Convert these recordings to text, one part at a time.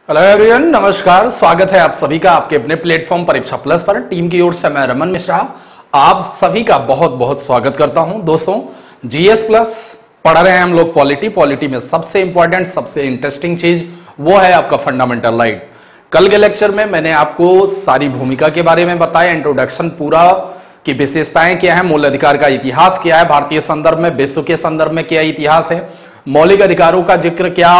Hello everyone, नमस्कार। स्वागत है आप सभी का आपके अपने प्लेटफॉर्म परीक्षा प्लस पर। टीम की ओर से मैं रमन मिश्रा आप सभी का बहुत बहुत स्वागत करता हूं। दोस्तों, जीएस प्लस पढ़ रहे हैं हम लोग पॉलिटी में सबसे इंपॉर्टेंट सबसे इंटरेस्टिंग चीज वो है आपका फंडामेंटल राइट। कल के लेक्चर में मैंने आपको सारी भूमिका के बारे में बताया, इंट्रोडक्शन पूरा की विशेषताएं क्या है, मूल अधिकार का इतिहास क्या है, भारतीय संदर्भ में विश्व के संदर्भ में क्या इतिहास है, मौलिक अधिकारों का जिक्र क्या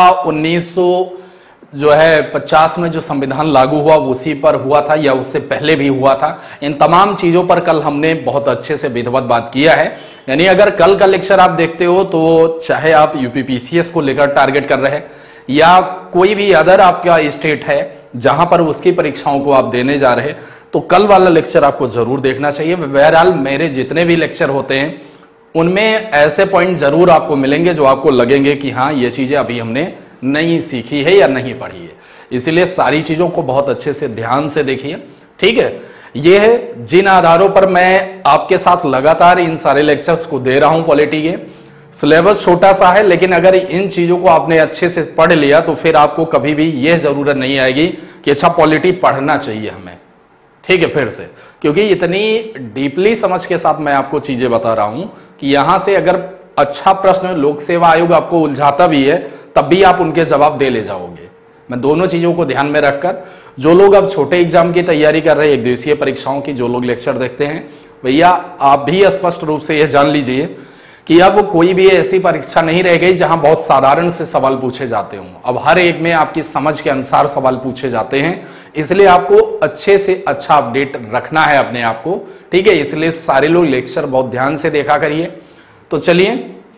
1950 में जो संविधान लागू हुआ उसी पर हुआ था या उससे पहले भी हुआ था। इन तमाम चीजों पर कल हमने बहुत अच्छे से विधिवत बात किया है। यानी अगर कल का लेक्चर आप देखते हो तो चाहे आप यूपीपीसीएस को लेकर टारगेट कर रहे हैं या कोई भी अदर आपका स्टेट है जहां पर उसकी परीक्षाओं को आप देने जा रहे हैं, तो कल वाला लेक्चर आपको जरूर देखना चाहिए। बहरहाल मेरे जितने भी लेक्चर होते हैं उनमें ऐसे पॉइंट जरूर आपको मिलेंगे जो आपको लगेंगे कि हाँ, ये चीजें अभी हमने नहीं सीखी है या नहीं पढ़ी है। इसलिए सारी चीजों को बहुत अच्छे से ध्यान से देखिए, ठीक है। ये है जिन आधारों पर मैं आपके साथ लगातार इन सारे लेक्चर्स को दे रहा हूं। पॉलिटी के सिलेबस छोटा सा है, लेकिन अगर इन चीजों को आपने अच्छे से पढ़ लिया तो फिर आपको कभी भी यह जरूरत नहीं आएगी कि अच्छा पॉलिटी पढ़ना चाहिए हमें, ठीक है। फिर से क्योंकि इतनी डीपली समझ के साथ मैं आपको चीजें बता रहा हूं कि यहां से अगर अच्छा प्रश्न लोक सेवा आयोग आपको उलझाता भी है तब भी आप उनके जवाब दे ले जाओगे। मैं दोनों चीजों को ध्यान में रखकर, जो लोग अब छोटे एग्जाम की तैयारी कर रहे हैं, एक दिवसीय परीक्षाओं की जो लोग लेक्चर देखते हैं, भैया आप भी स्पष्ट रूप से यह जान लीजिए कि अब कोई भी ऐसी परीक्षा नहीं रह गई जहां बहुत साधारण से सवाल पूछे जाते हों। अब हर एक में आपकी समझ के अनुसार सवाल पूछे जाते हैं, इसलिए आपको अच्छे से अच्छा अपडेट रखना है अपने आप को, ठीक है। इसलिए सारे लोग लेक्चर बहुत ध्यान से देखा करिए। तो चलिए,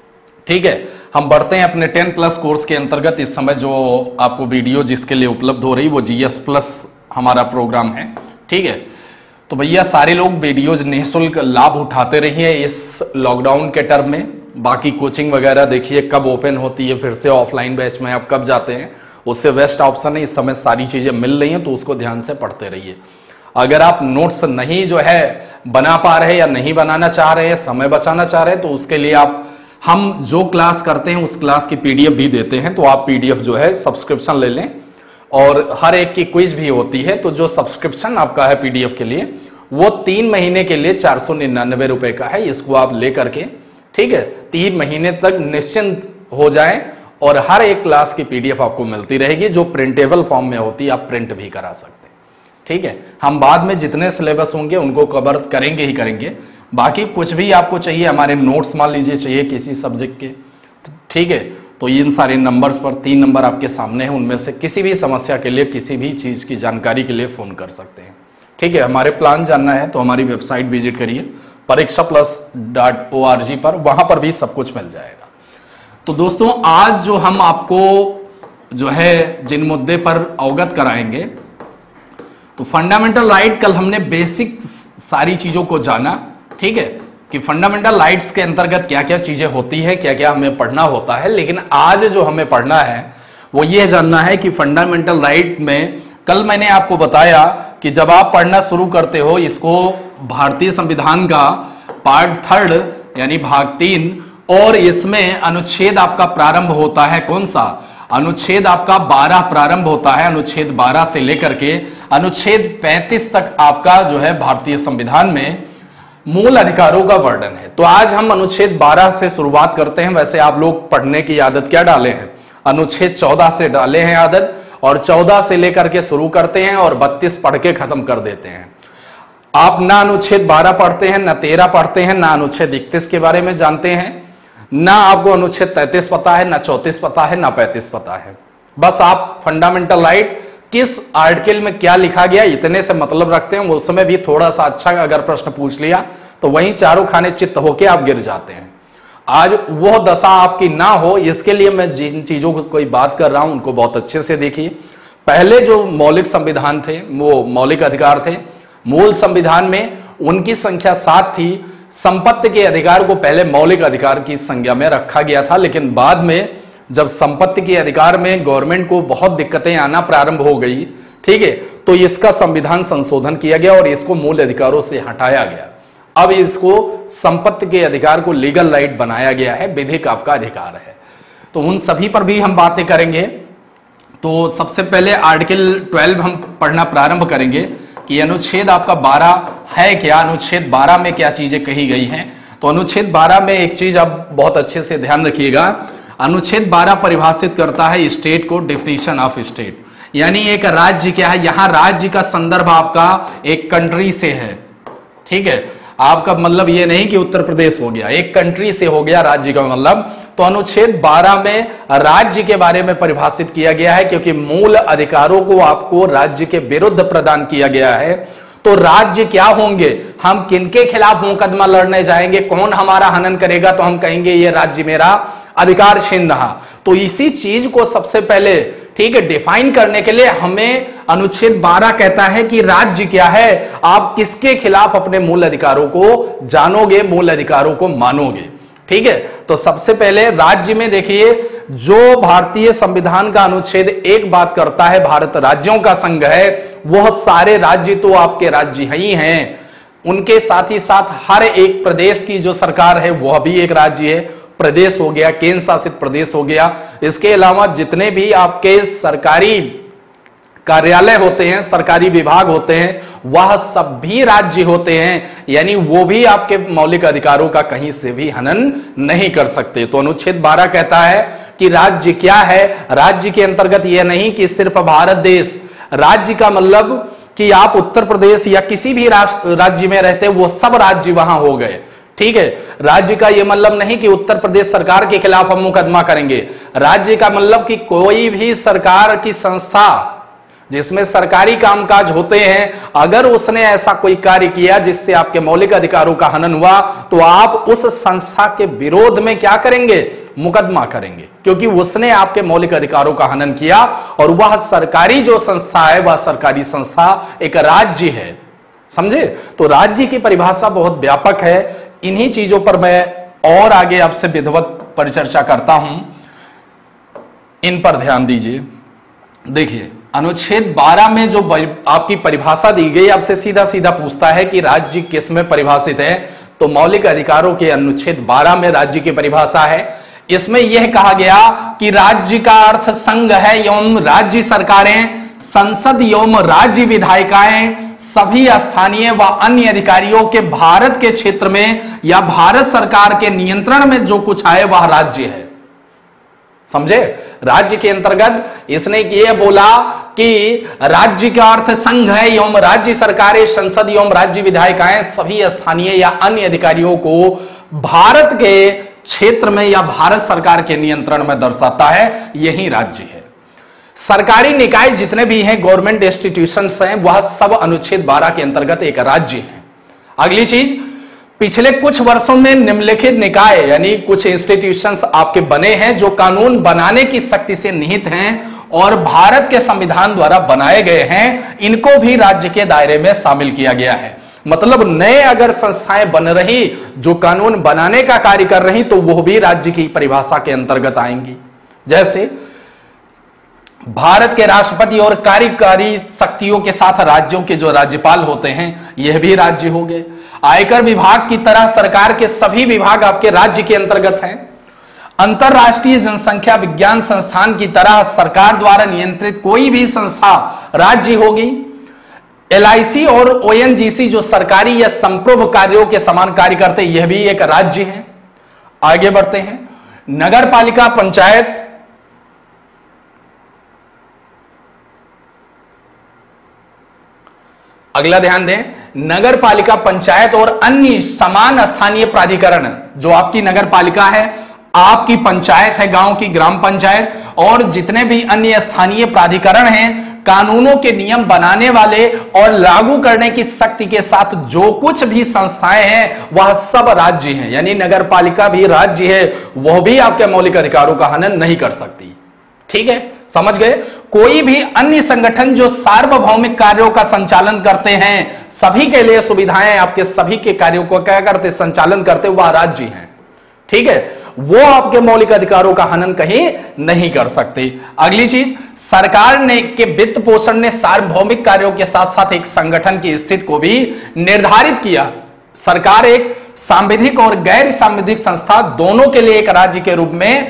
ठीक है, हम बढ़ते हैं अपने 10+ कोर्स के अंतर्गत। इस समय जो आपको वीडियो जिसके लिए उपलब्ध हो रही वो जीएस प्लस हमारा प्रोग्राम है, ठीक है। तो भैया सारे लोग वीडियोज निःशुल्क लाभ उठाते रहिए इस लॉकडाउन के टर्म में। बाकी कोचिंग वगैरह देखिए कब ओपन होती है, फिर से ऑफलाइन बैच में आप कब जाते हैं, उससे बेस्ट ऑप्शन है इस समय सारी चीजें मिल रही हैं, तो उसको ध्यान से पढ़ते रहिए। अगर आप नोट्स नहीं जो है बना पा रहे या नहीं बनाना चाह रहे हैं, समय बचाना चाह रहे हैं, तो उसके लिए हम जो क्लास करते हैं उस क्लास की पीडीएफ भी देते हैं। तो आप पीडीएफ जो है सब्सक्रिप्शन ले लें, और हर एक की क्विज भी होती है। तो जो सब्सक्रिप्शन आपका है पीडीएफ के लिए वो 3 महीने के लिए 499 रुपए का है। इसको आप लेकर के, ठीक है, 3 महीने तक निश्चिंत हो जाएं और हर एक क्लास की पीडीएफ आपको मिलती रहेगी, जो प्रिंटेबल फॉर्म में होती है, आप प्रिंट भी करा सकते हैं, ठीक है। हम बाद में जितने सिलेबस होंगे उनको कवर करेंगे ही करेंगे। बाकी कुछ भी आपको चाहिए, हमारे नोट्स मान लीजिए चाहिए किसी सब्जेक्ट के, ठीक है, तो इन सारे नंबर्स पर 3 नंबर आपके सामने हैं, उनमें से किसी भी समस्या के लिए किसी भी चीज की जानकारी के लिए फोन कर सकते हैं, ठीक है। हमारे प्लान जानना है तो हमारी वेबसाइट विजिट करिए parikshaplus.org पर, वहां पर भी सब कुछ मिल जाएगा। तो दोस्तों, आज जो हम आपको जो है जिन मुद्दे पर अवगत कराएंगे, तो फंडामेंटल राइट, कल हमने बेसिक सारी चीजों को जाना, ठीक है, कि फंडामेंटल राइट्स के अंतर्गत क्या क्या चीजें होती है, क्या क्या हमें पढ़ना होता है। लेकिन आज जो हमें पढ़ना है वो ये जानना है कि फंडामेंटल राइट में, कल मैंने आपको बताया कि जब आप पढ़ना शुरू करते हो इसको, भारतीय संविधान का पार्ट 3 यानी भाग 3, और इसमें अनुच्छेद आपका प्रारंभ होता है कौन सा, अनुच्छेद आपका 12 प्रारंभ होता है। अनुच्छेद 12 से लेकर के अनुच्छेद 35 तक आपका जो है भारतीय संविधान में मूल अधिकारों का वर्णन है। तो आज हम अनुच्छेद 12 से शुरुआत करते हैं। वैसे आप लोग पढ़ने की आदत क्या डाले हैं, अनुच्छेद 14 से डाले हैं आदत, और 14 से लेकर के शुरू करते हैं और 32 पढ़ के खत्म कर देते हैं। आप ना अनुच्छेद 12 पढ़ते हैं, ना 13 पढ़ते हैं, ना अनुच्छेद 31 के बारे में जानते हैं, ना आपको अनुच्छेद 33 पता है, ना 34 पता है, ना 35 पता है। बस आप फंडामेंटल राइट किस आर्टिकल में क्या लिखा गया इतने से मतलब रखते हैं। उस समय भी थोड़ा सा अच्छा अगर प्रश्न पूछ लिया तो वहीं चारों खाने चित्त होके आप गिर जाते हैं। आज वो दशा आपकी ना हो, इसके लिए मैं जिन चीजों की कोई बात कर रहा हूं उनको बहुत अच्छे से देखिए। पहले जो मौलिक संविधान थे, वो मौलिक अधिकार थे, मूल संविधान में उनकी संख्या 7 थी। संपत्ति के अधिकार को पहले मौलिक अधिकार की संज्ञा में रखा गया था, लेकिन बाद में जब संपत्ति के अधिकार में गवर्नमेंट को बहुत दिक्कतें आना प्रारंभ हो गई, ठीक है, तो इसका संविधान संशोधन किया गया और इसको मूल अधिकारों से हटाया गया। अब इसको संपत्ति के अधिकार को लीगल राइट बनाया गया है, विधिक आपका अधिकार है। तो उन सभी पर भी हम बातें करेंगे। तो सबसे पहले आर्टिकल 12 हम पढ़ना प्रारंभ करेंगे कि अनुच्छेद आपका 12 है क्या, अनुच्छेद 12 में क्या चीजें कही गई हैं। तो अनुच्छेद 12 में एक चीज आप बहुत अच्छे से ध्यान रखिएगा, अनुच्छेद 12 परिभाषित करता है स्टेट को, डेफिनेशन ऑफ स्टेट, यानी एक राज्य क्या है। यहां राज्य का संदर्भ आपका एक कंट्री से है, ठीक है। आपका मतलब ये नहीं कि उत्तर प्रदेश हो गया, एक कंट्री से हो गया राज्य का मतलब। तो अनुच्छेद 12 में राज्य के बारे में परिभाषित किया गया है, क्योंकि मूल अधिकारों को आपको राज्य के विरुद्ध प्रदान किया गया है। तो राज्य क्या होंगे, हम किनके खिलाफ मुकदमा लड़ने जाएंगे, कौन हमारा हनन करेगा, तो हम कहेंगे ये राज्य मेरा अधिकार छीन रहा। तो इसी चीज को सबसे पहले, ठीक है, डिफाइन करने के लिए हमें अनुच्छेद 12 कहता है कि राज्य क्या है, आप किसके खिलाफ अपने मूल अधिकारों को जानोगे, मूल अधिकारों को मानोगे, ठीक है। तो सबसे पहले राज्य में देखिए, जो भारतीय संविधान का अनुच्छेद 1 बात करता है, भारत राज्यों का संघ है, वह सारे राज्य तो आपके राज्य ही हैं। उनके साथ ही साथ हर एक प्रदेश की जो सरकार है वह भी एक राज्य है, प्रदेश हो गया, केंद्र शासित प्रदेश हो गया। इसके अलावा जितने भी आपके सरकारी कार्यालय होते हैं, सरकारी विभाग होते हैं, वह सब भी राज्य होते हैं, यानी वो भी आपके मौलिक अधिकारों का कहीं से भी हनन नहीं कर सकते। तो अनुच्छेद 12 कहता है कि राज्य क्या है। राज्य के अंतर्गत यह नहीं कि सिर्फ भारत देश, राज्य का मतलब कि आप उत्तर प्रदेश या किसी भी राज्य में रहते, वो सब राज्य वहां हो गए, ठीक है। राज्य का यह मतलब नहीं कि उत्तर प्रदेश सरकार के खिलाफ हम मुकदमा करेंगे। राज्य का मतलब कि कोई भी सरकार की संस्था जिसमें सरकारी कामकाज होते हैं, अगर उसने ऐसा कोई कार्य किया जिससे आपके मौलिक अधिकारों का हनन हुआ, तो आप उस संस्था के विरोध में क्या करेंगे, मुकदमा करेंगे, क्योंकि उसने आपके मौलिक अधिकारों का हनन किया। और वह सरकारी जो संस्था है, वह सरकारी संस्था एक राज्य है, समझे। तो राज्य की परिभाषा बहुत व्यापक है। इन्हीं चीजों पर मैं और आगे आपसे विधिवत परिचर्चा करता हूं, इन पर ध्यान दीजिए। देखिए, अनुच्छेद 12 में जो आपकी परिभाषा दी गई, आपसे सीधा सीधा पूछता है कि राज्य किस में परिभाषित है। तो मौलिक अधिकारों के अनुच्छेद 12 में राज्य की परिभाषा है। इसमें यह कहा गया कि राज्य का अर्थ संघ है एवं राज्य सरकारें, संसद एवं राज्य विधायिकाएं, सभी स्थानीय व अन्य अधिकारियों के भारत के क्षेत्र में या भारत सरकार के नियंत्रण में जो कुछ आए वह राज्य है, समझे। राज्य के अंतर्गत इसने यह बोला कि राज्य का अर्थ संघ है एवं राज्य सरकारें, संसद एवं राज्य विधायिकाएं, सभी स्थानीय या अन्य अधिकारियों को भारत के क्षेत्र में या भारत सरकार के नियंत्रण में दर्शाता है, यही राज्य है। सरकारी निकाय जितने भी हैं, गवर्नमेंट इंस्टीट्यूशंस हैं, वह सब अनुच्छेद 12 के अंतर्गत एक राज्य है। अगली चीज, पिछले कुछ वर्षों में निम्नलिखित निकाय यानी कुछ इंस्टीट्यूशंस आपके बने हैं जो कानून बनाने की शक्ति से निहित हैं और भारत के संविधान द्वारा बनाए गए हैं, इनको भी राज्य के दायरे में शामिल किया गया है। मतलब नए अगर संस्थाएं बन रही जो कानून बनाने का कार्य कर रही, तो वह भी राज्य की परिभाषा के अंतर्गत आएंगी। जैसे भारत के राष्ट्रपति और कार्यकारी शक्तियों के साथ राज्यों के जो राज्यपाल होते हैं, यह भी राज्य हो गए। आयकर विभाग की तरह सरकार के सभी विभाग आपके राज्य के अंतर्गत हैं। अंतरराष्ट्रीय जनसंख्या विज्ञान संस्थान की तरह सरकार द्वारा नियंत्रित कोई भी संस्था राज्य होगी। LIC और ONGC जो सरकारी या संप्रभु कार्यों के समान कार्य करते, यह भी एक राज्य है। आगे बढ़ते हैं, नगर पालिका, पंचायत, अगला ध्यान दें, नगर पालिका, पंचायत और अन्य समान स्थानीय प्राधिकरण, जो आपकी नगर पालिका है, आपकी पंचायत है, गांव की ग्राम पंचायत, और जितने भी अन्य स्थानीय प्राधिकरण हैं, कानूनों के नियम बनाने वाले और लागू करने की शक्ति के साथ जो कुछ भी संस्थाएं हैं, वह सब राज्य हैं। यानी नगर पालिका भी राज्य है, वह भी आपके मौलिक अधिकारों का हनन नहीं कर सकती। ठीक है, समझ गए। कोई भी अन्य संगठन जो सार्वभौमिक कार्यों का संचालन करते हैं, सभी के लिए सुविधाएं, आपके सभी के कार्यों को क्या करते, संचालन करते, वह राज्य हैं। ठीक है, वो आपके मौलिक अधिकारों का हनन कहीं नहीं कर सकते। अगली चीज, सरकार ने के वित्त पोषण ने सार्वभौमिक कार्यों के साथ साथ एक संगठन की स्थिति को भी निर्धारित किया। सरकार एक सांविधिक और गैर सांविधिक संस्था दोनों के लिए एक राज्य के रूप में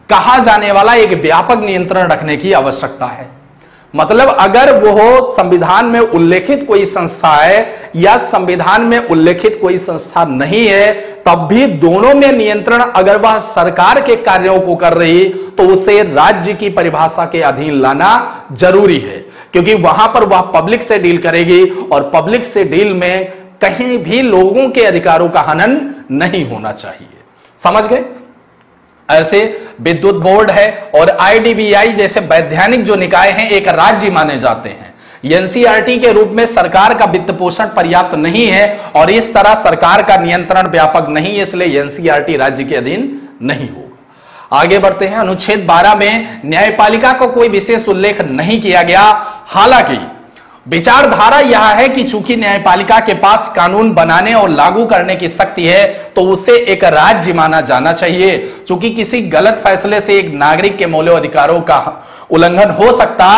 कहा जाने वाला एक व्यापक नियंत्रण रखने की आवश्यकता है। मतलब अगर वो संविधान में उल्लेखित कोई संस्था है या संविधान में उल्लेखित कोई संस्था नहीं है, तब भी दोनों में नियंत्रण अगर वह सरकार के कार्यों को कर रही तो उसे राज्य की परिभाषा के अधीन लाना जरूरी है, क्योंकि वहां पर वह पब्लिक से डील करेगी और पब्लिक से डील में कहीं भी लोगों के अधिकारों का हनन नहीं होना चाहिए। समझ गए? ऐसे विद्युत बोर्ड है और आईडीबीआई जैसे वैधानिक जो निकाय हैं एक राज्य माने जाते हैं। एनसीईआरटी के रूप में सरकार का वित्त पोषण पर्याप्त नहीं है और इस तरह सरकार का नियंत्रण व्यापक नहीं है, इसलिए एनसीईआरटी राज्य के अधीन नहीं होगा। आगे बढ़ते हैं। अनुच्छेद 12 में न्यायपालिका को कोई विशेष उल्लेख नहीं किया गया। हालांकि विचारधारा यह है कि चूंकि न्यायपालिका के पास कानून बनाने और लागू करने की शक्ति है तो उसे एक राज्य माना जाना चाहिए। चूंकि किसी गलत फैसले से एक नागरिक के मौलिक अधिकारों का उल्लंघन हो सकता,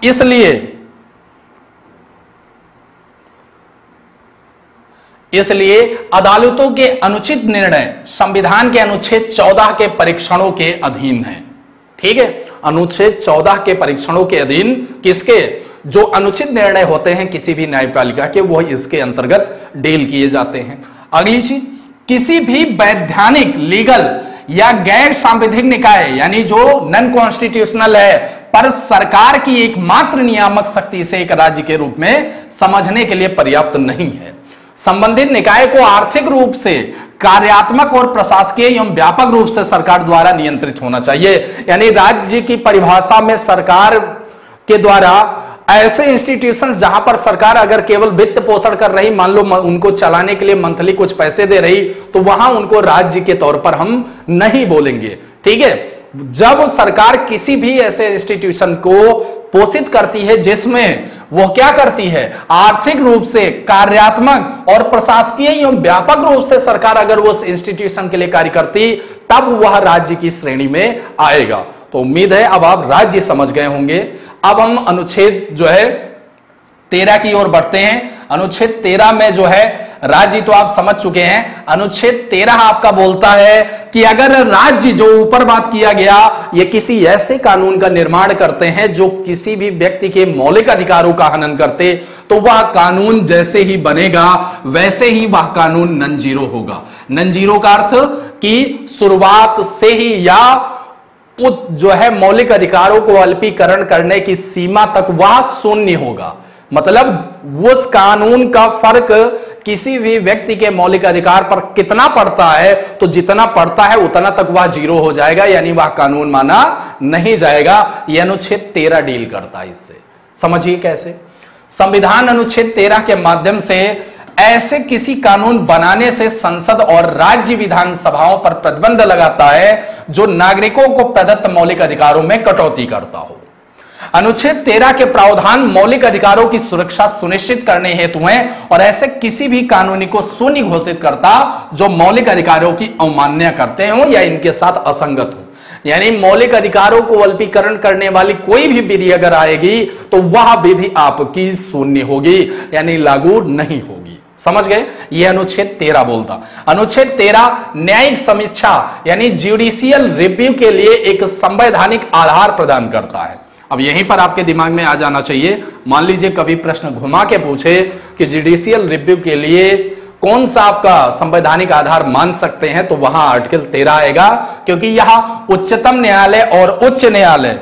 इसलिए अदालतों के अनुचित निर्णय संविधान के अनुच्छेद 14 के परीक्षणों के अधीन है। ठीक है, अनुच्छेद 14 के परीक्षणों के अधीन किसके? जो अनुचित निर्णय होते हैं किसी भी न्यायपालिका के, वो इसके अंतर्गत डील किए जाते हैं। अगली चीज, किसी भी वैधानिक, लीगल या गैर सांविधिक निकाय यानी जो नॉन कॉन्स्टिट्यूशनल है पर सरकार की एकमात्र नियामक शक्ति से एक राज्य के रूप में समझने के लिए पर्याप्त नहीं है। संबंधित निकाय को आर्थिक रूप से, कार्यात्मक और प्रशासकीय एवं व्यापक रूप से सरकार द्वारा नियंत्रित होना चाहिए। यानी राज्य की परिभाषा में सरकार के द्वारा ऐसे इंस्टीट्यूशंस जहां पर सरकार अगर केवल वित्त पोषण कर रही, मान लो उनको चलाने के लिए मंथली कुछ पैसे दे रही, तो वहां उनको राज्य के तौर पर हम नहीं बोलेंगे। ठीक है, जब सरकार किसी भी ऐसे इंस्टीट्यूशन को पोषित करती है जिसमें वो क्या करती है, आर्थिक रूप से, कार्यात्मक और प्रशासकीय एवं व्यापक रूप से सरकार अगर उस इंस्टीट्यूशन के लिए कार्य करती, तब वह राज्य की श्रेणी में आएगा। तो उम्मीद है अब आप राज्य समझ गए होंगे। अब हम अनुच्छेद जो है 13 की ओर बढ़ते हैं। अनुच्छेद 13 में जो है राज्य तो आप समझ चुके हैं। अनुच्छेद 13 आपका बोलता है कि अगर राज्य, जो ऊपर बात किया गया, ये किसी ऐसे कानून का निर्माण करते हैं जो किसी भी व्यक्ति के मौलिक अधिकारों का हनन करते, तो वह कानून जैसे ही बनेगा वैसे ही वह कानून नॉन जीरो होगा। नॉन जीरो का अर्थ कि शुरुआत से ही या जो है मौलिक अधिकारों को अल्पीकरण करने की सीमा तक वह शून्य होगा। मतलब उस कानून का फर्क किसी भी व्यक्ति के मौलिक अधिकार पर कितना पड़ता है, तो जितना पड़ता है उतना तक वह जीरो हो जाएगा, यानी वह कानून माना नहीं जाएगा। यह अनुच्छेद 13 डील करता है इससे। समझिए कैसे। संविधान अनुच्छेद 13 के माध्यम से ऐसे किसी कानून बनाने से संसद और राज्य विधानसभाओं पर प्रतिबंध लगाता है जो नागरिकों को प्रदत्त मौलिक अधिकारों में कटौती करता हो। अनुच्छेद 13 के प्रावधान मौलिक अधिकारों की सुरक्षा सुनिश्चित करने हेतु हैं और ऐसे किसी भी कानूनी को शून्य घोषित करता जो मौलिक अधिकारों की अवमानना करते हो या इनके साथ असंगत हो। यानी मौलिक अधिकारों को अल्पीकरण करने वाली कोई भी विधि अगर आएगी तो वह विधि आपकी शून्य होगी, यानी लागू नहीं होगी। समझ गए? यह अनुच्छेद 13 बोलता। अनुच्छेद 13 न्यायिक समीक्षा यानी जुडिशियल रिव्यू के लिए एक संवैधानिक आधार प्रदान करता है। अब यहीं पर आपके दिमाग में आ जाना चाहिए, मान लीजिए कभी प्रश्न घुमा के पूछे कि जुडिशियल रिव्यू के लिए कौन सा आपका संवैधानिक आधार मान सकते हैं, तो वहां आर्टिकल 13 आएगा, क्योंकि यहां उच्चतम न्यायालय और उच्च न्यायालय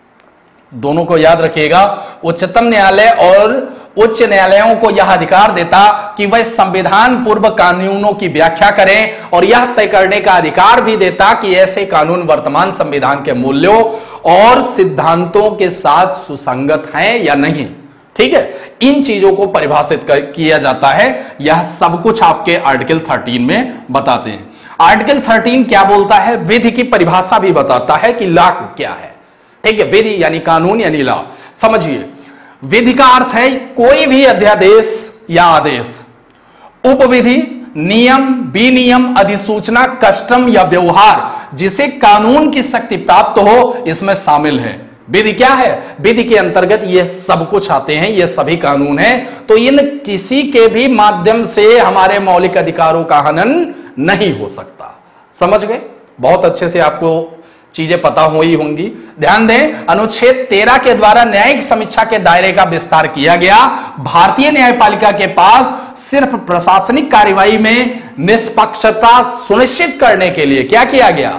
दोनों को याद रखिएगा। उच्चतम न्यायालय और उच्च न्यायालयों को यह अधिकार देता कि वह संविधान पूर्व कानूनों की व्याख्या करें और यह तय करने का अधिकार भी देता कि ऐसे कानून वर्तमान संविधान के मूल्यों और सिद्धांतों के साथ सुसंगत हैं या नहीं। ठीक है, इन चीजों को परिभाषित किया जाता है। यह सब कुछ आपके आर्टिकल 13 में बताते हैं। आर्टिकल 13 क्या बोलता है? विधि की परिभाषा भी बताता है कि लॉ क्या है। ठीक है, विधि यानी कानून यानी लॉ। समझिए, विधि का अर्थ है कोई भी अध्यादेश या आदेश, उपविधि, नियम, विनियम, अधिसूचना, कस्टम या व्यवहार जिसे कानून की शक्ति प्राप्त हो, इसमें शामिल है। विधि क्या है? विधि के अंतर्गत ये सब कुछ आते हैं, ये सभी कानून हैं। तो इन किसी के भी माध्यम से हमारे मौलिक अधिकारों का हनन नहीं हो सकता। समझ गए? बहुत अच्छे से आपको चीजें पता हुई होंगी। ध्यान दें, अनुच्छेद 13 के द्वारा न्यायिक समीक्षा के दायरे का विस्तार किया गया। भारतीय न्यायपालिका के पास सिर्फ प्रशासनिक कार्यवाही में निष्पक्षता सुनिश्चित करने के लिए क्या किया गया,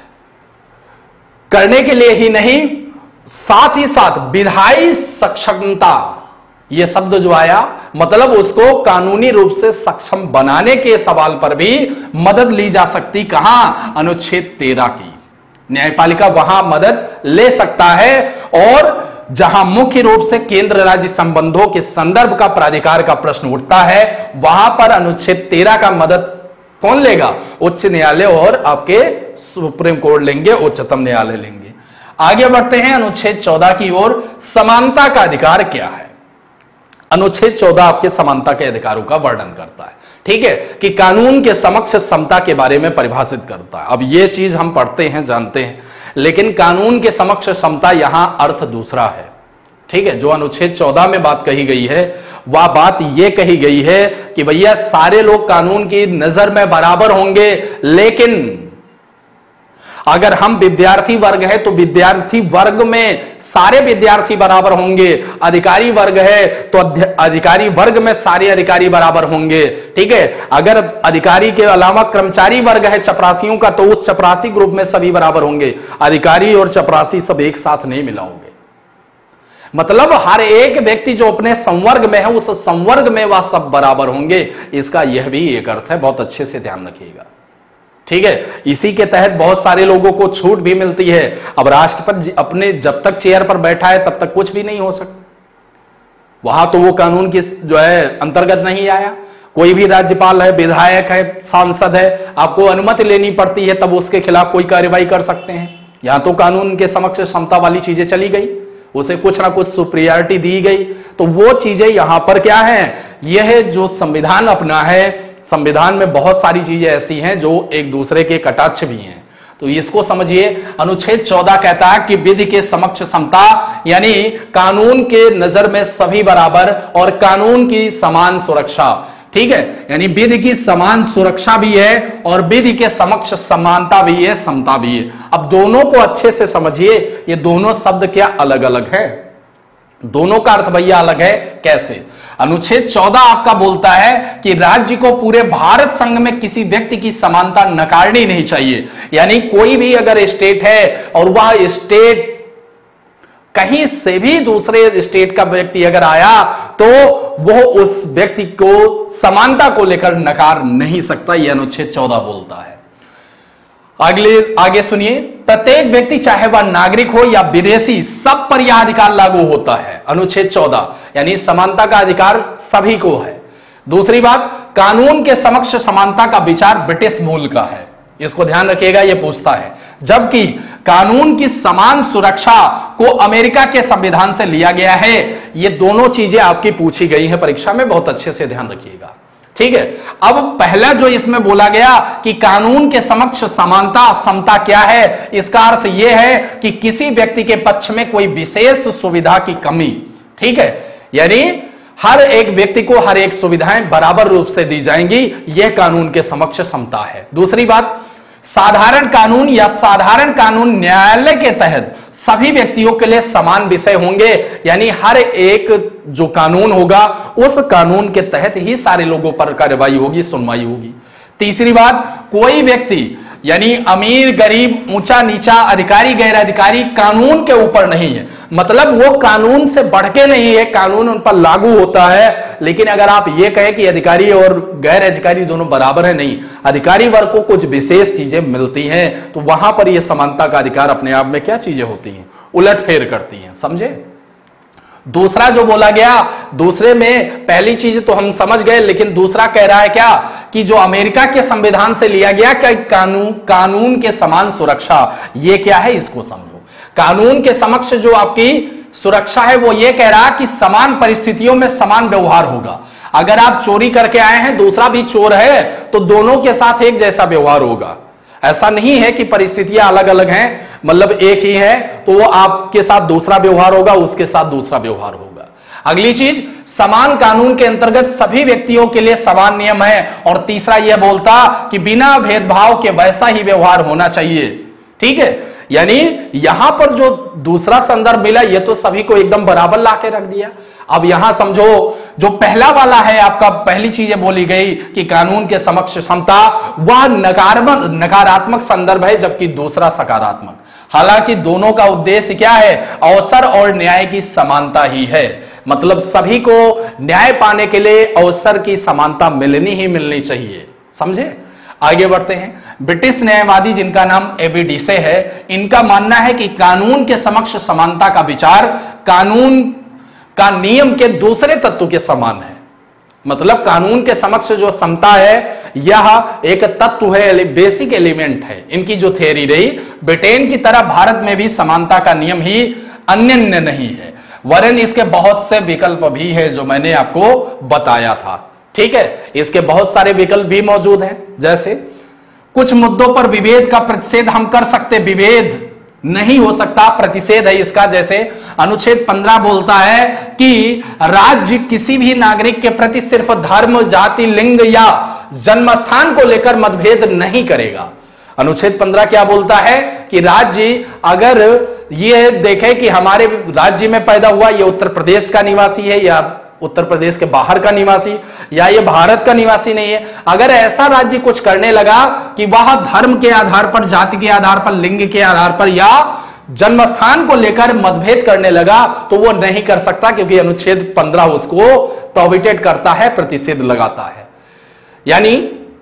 करने के लिए ही नहीं, साथ ही साथ विधायी सक्षमता, यह शब्द जो आया मतलब उसको कानूनी रूप से सक्षम बनाने के सवाल पर भी मदद ली जा सकती। कहां? अनुच्छेद 13 की न्यायपालिका वहां मदद ले सकता है। और जहां मुख्य रूप से केंद्र राज्य संबंधों के संदर्भ का प्राधिकार का प्रश्न उठता है, वहां पर अनुच्छेद 13 का मदद कौन लेगा? उच्च न्यायालय और आपके सुप्रीम कोर्ट लेंगे, उच्चतम न्यायालय लेंगे। आगे बढ़ते हैं अनुच्छेद 14 की ओर। समानता का अधिकार क्या है? अनुच्छेद 14 आपके समानता के अधिकारों का वर्णन करता है, ठीक है, कि कानून के समक्ष समता के बारे में परिभाषित करता है। अब यह चीज हम पढ़ते हैं, जानते हैं, लेकिन कानून के समक्ष समता यहां अर्थ दूसरा है, ठीक है। जो अनुच्छेद 14 में बात कही गई है वह बात यह कही गई है कि भैया सारे लोग कानून की नजर में बराबर होंगे, लेकिन अगर हम विद्यार्थी वर्ग है तो विद्यार्थी वर्ग में सारे विद्यार्थी बराबर होंगे, अधिकारी वर्ग है तो अधिकारी वर्ग में सारे अधिकारी बराबर होंगे, ठीक है। अगर अधिकारी के अलावा कर्मचारी वर्ग है चपरासियों का, तो उस चपरासी ग्रुप में सभी बराबर होंगे। अधिकारी और चपरासी सब एक साथ नहीं मिलाओगे। मतलब हर एक व्यक्ति जो अपने संवर्ग में है उस संवर्ग में वह सब बराबर होंगे। इसका यह भी एक अर्थ है, बहुत अच्छे से ध्यान रखिएगा, ठीक है। इसी के तहत बहुत सारे लोगों को छूट भी मिलती है। अब राष्ट्रपति अपने जब तक चेयर पर बैठा है तब तक कुछ भी नहीं हो सकता, वहां तो वो कानून की जो है अंतर्गत नहीं आया। कोई भी राज्यपाल है, विधायक है, सांसद है, आपको अनुमति लेनी पड़ती है, तब उसके खिलाफ कोई कार्रवाई कर सकते हैं। यहां तो कानून के समक्ष क्षमता वाली चीजें चली गई, उसे कुछ ना कुछ सुप्रियरिटी दी गई। तो वो चीजें यहां पर क्या है, यह जो संविधान अपना है, संविधान में बहुत सारी चीजें ऐसी हैं जो एक दूसरे के कटाक्ष भी हैं। तो इसको समझिए। अनुच्छेद 14 कहता है कि विधि के समक्ष समता, यानी कानून के नजर में सभी बराबर और कानून की समान सुरक्षा, ठीक है। यानी विधि की समान सुरक्षा भी है और विधि के समक्ष समानता भी है, समता भी है। अब दोनों को अच्छे से समझिए, ये दोनों शब्द क्या अलग अलग है, दोनों का अर्थ भैया अलग है। कैसे? अनुच्छेद 14 आपका बोलता है कि राज्य को पूरे भारत संघ में किसी व्यक्ति की समानता नकारनी नहीं चाहिए। यानी कोई भी अगर स्टेट है और वह स्टेट कहीं से भी दूसरे स्टेट का व्यक्ति अगर आया तो वह उस व्यक्ति को समानता को लेकर नकार नहीं सकता, यह अनुच्छेद 14 बोलता है। आगे सुनिए। प्रत्येक व्यक्ति चाहे वह नागरिक हो या विदेशी, सब पर यह अधिकार लागू होता है। अनुच्छेद 14 यानी समानता का अधिकार सभी को है। दूसरी बात, कानून के समक्ष समानता का विचार ब्रिटिश मूल का है, इसको ध्यान रखिएगा, यह पूछता है। जबकि कानून की समान सुरक्षा को अमेरिका के संविधान से लिया गया है। ये दोनों चीजें आपकी पूछी गई हैं परीक्षा में, बहुत अच्छे से ध्यान रखिएगा, ठीक है। अब पहला जो इसमें बोला गया कि कानून के समक्ष समानता समता क्या है, इसका अर्थ यह है कि किसी व्यक्ति के पक्ष में कोई विशेष सुविधा की कमी, ठीक है, यानी हर एक व्यक्ति को हर एक सुविधाएं बराबर रूप से दी जाएंगी, यह कानून के समक्ष समता है। दूसरी बात, साधारण कानून या साधारण कानून न्यायालय के तहत सभी व्यक्तियों के लिए समान विषय होंगे, यानी हर एक जो कानून होगा उस कानून के तहत ही सारे लोगों पर कार्रवाई होगी, सुनवाई होगी। तीसरी बात, कोई व्यक्ति यानी अमीर गरीब, ऊंचा नीचा, अधिकारी गैर अधिकारी कानून के ऊपर नहीं है, मतलब वो कानून से बढ़ के नहीं है, कानून उन पर लागू होता है। लेकिन अगर आप ये कहें कि अधिकारी और गैर अधिकारी दोनों बराबर है, नहीं, अधिकारी वर्ग को कुछ विशेष चीजें मिलती हैं, तो वहां पर यह समानता का अधिकार अपने आप में क्या चीजें होती हैं, उलटफेर करती हैं, समझे। दूसरा जो बोला गया, दूसरे में पहली चीज तो हम समझ गए, लेकिन दूसरा कह रहा है क्या कि जो अमेरिका के संविधान से लिया गया कि कानून के समान सुरक्षा, ये क्या है इसको समझो। कानून के समक्ष जो आपकी सुरक्षा है वो ये कह रहा है कि समान परिस्थितियों में समान व्यवहार होगा। अगर आप चोरी करके आए हैं, दूसरा भी चोर है, तो दोनों के साथ एक जैसा व्यवहार होगा। ऐसा नहीं है कि परिस्थितियां अलग अलग हैं, मतलब एक ही है तो वो आपके साथ दूसरा व्यवहार होगा, उसके साथ दूसरा व्यवहार होगा। अगली चीज, समान कानून के अंतर्गत सभी व्यक्तियों के लिए समान नियम है। और तीसरा यह बोलता कि बिना भेदभाव के वैसा ही व्यवहार होना चाहिए, ठीक है। यानी यहां पर जो दूसरा संदर्भ मिला ये तो सभी को एकदम बराबर ला के रख दिया। अब यहां समझो जो पहला वाला है आपका, पहली चीजें बोली गई कि कानून के समक्ष समता, वह नकारात्मक संदर्भ है, जबकि दूसरा सकारात्मक। हालांकि दोनों का उद्देश्य क्या है? अवसर और न्याय की समानता ही है। मतलब सभी को न्याय पाने के लिए अवसर की समानता मिलनी ही मिलनी चाहिए। समझे? आगे बढ़ते हैं। ब्रिटिश न्यायवादी जिनका नाम एबी डिसे है, इनका मानना है कि कानून के समक्ष समानता का विचार कानून का नियम के दूसरे तत्व के समान है। मतलब कानून के समक्ष जो समता है यह एक तत्व है, बेसिक एलिमेंट है। इनकी जो थ्योरी रही, ब्रिटेन की तरह भारत में भी समानता का नियम ही अनन्य नहीं है, वरन इसके बहुत से विकल्प भी है जो मैंने आपको बताया था। ठीक है, इसके बहुत सारे विकल्प भी मौजूद हैं। जैसे कुछ मुद्दों पर विभेद का प्रतिषेध हम कर सकते, विभेद नहीं हो सकता, प्रतिषेध है इसका। जैसे अनुच्छेद 15 बोलता है कि राज्य किसी भी नागरिक के प्रति सिर्फ धर्म, जाति, लिंग या जन्मस्थान को लेकर मतभेद नहीं करेगा। अनुच्छेद 15 क्या बोलता है कि राज्य अगर ये देखे कि हमारे राज्य में पैदा हुआ, ये उत्तर प्रदेश का निवासी है या उत्तर प्रदेश के बाहर का निवासी, या ये भारत का निवासी नहीं है, अगर ऐसा राज्य कुछ करने लगा कि वह धर्म के आधार पर, जाति के आधार पर, लिंग के आधार पर या जन्मस्थान को लेकर मतभेद करने लगा, तो वो नहीं कर सकता, क्योंकि अनुच्छेद 15 उसको प्रोहिबिटेड करता है, प्रतिषेध लगाता है। यानी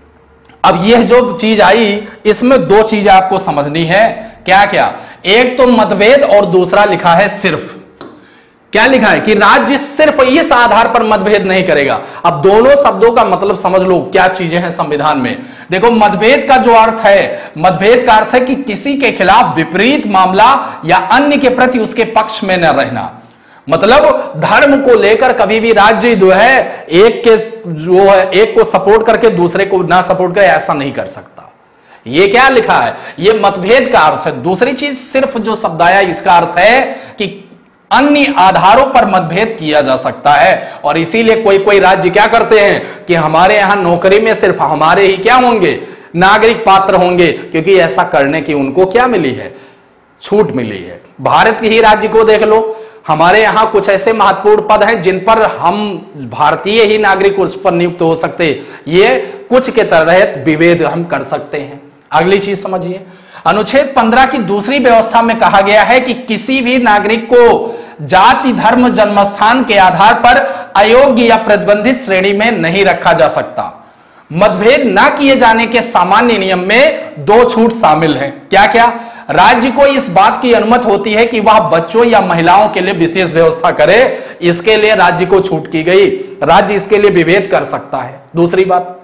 अब यह जो चीज आई, इसमें दो चीजें आपको समझनी है। क्या क्या? एक तो मतभेद और दूसरा लिखा है सिर्फ। क्या लिखा है? कि राज्य सिर्फ इस आधार पर मतभेद नहीं करेगा। अब दोनों शब्दों का मतलब समझ लो क्या चीजें हैं संविधान में। देखो, मतभेद का जो अर्थ है, मतभेद का अर्थ है कि किसी के खिलाफ विपरीत मामला या अन्य के प्रति उसके पक्ष में न रहना। मतलब धर्म को लेकर कभी भी राज्य जो है एक के जो है एक को सपोर्ट करके दूसरे को ना सपोर्ट करे, ऐसा नहीं कर सकता। ये क्या लिखा है? ये मतभेद का अर्थ है। दूसरी चीज सिर्फ जो शब्द आया, इसका अर्थ है कि अन्य आधारों पर मतभेद किया जा सकता है। और इसीलिए कोई कोई राज्य क्या करते हैं कि हमारे यहां नौकरी में सिर्फ हमारे ही क्या होंगे? नागरिक पात्र होंगे, क्योंकि ऐसा करने की उनको क्या मिली है? छूट मिली है। भारत के ही राज्य को देख लो, हमारे यहां कुछ ऐसे महत्वपूर्ण पद हैं जिन पर हम भारतीय ही नागरिक उस पर नियुक्त हो सकते, ये कुछ के तहत विभेद हम कर सकते हैं। अगली चीज समझिए, अनुच्छेद 15 की दूसरी व्यवस्था में कहा गया है कि किसी भी नागरिक को जाति, धर्म, जन्मस्थान के आधार पर अयोग्य या प्रतिबंधित श्रेणी में नहीं रखा जा सकता। मतभेद न किए जाने के सामान्य नियम में दो छूट शामिल हैं। क्या क्या? राज्य को इस बात की अनुमति होती है कि वह बच्चों या महिलाओं के लिए विशेष व्यवस्था करे, इसके लिए राज्य को छूट की गई, राज्य इसके लिए विभेद कर सकता है। दूसरी बात,